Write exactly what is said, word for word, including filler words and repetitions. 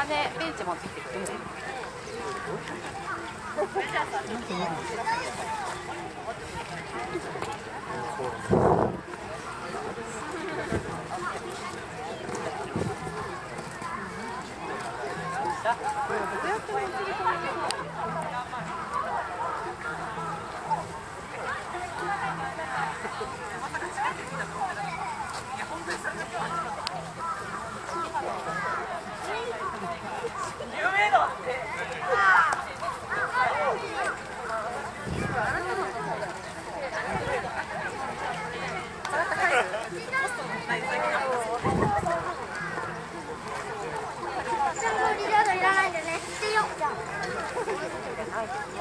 金ベンチ持ってきてくれる。 いらないんでね。してよ。じゃあ。